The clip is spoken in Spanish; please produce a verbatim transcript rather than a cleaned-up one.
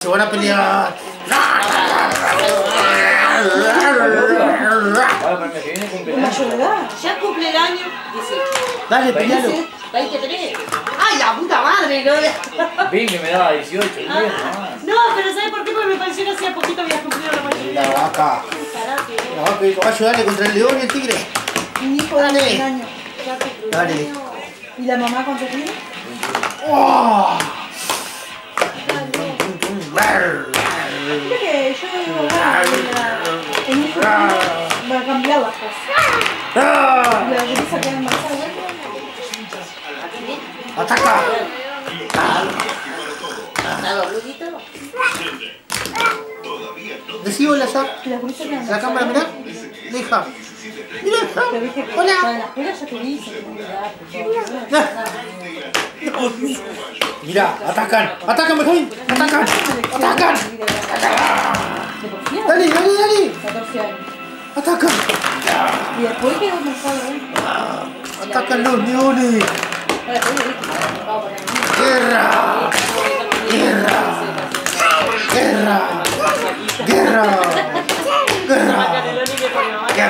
se van a pelear. Ya cumple el año. Dale, pelealo. veintitrés. ¡Ay, la puta madre! ¿No? Vi que me daba dieciocho. Ah, no, pero ¿sabes por qué? Porque me pareció que hacía poquito había cumplido la mayoría. La vaca. La vaca y el caballo, dale contra el león y el tigre. Mi hijo de un año. Dale. ¿Y la mamá cuánto tiene? ¡Oh! Creo que yo en un futuro va a cambiar las cosas. La gurisa queda embarazada. ¡Ataca! Decí hola ya. La gurisa queda La cámara, mirá. Deja. Mirá. Hola. En la escuela ya te dice que Mirá, atacan. Atacan, Benjamín. Atacan. Atacan. Dale, dale, dale. catorce años. Atacan. Y después quedó marcado, ¿eh? Atacan los leones. Guerra. Guerra. Guerra.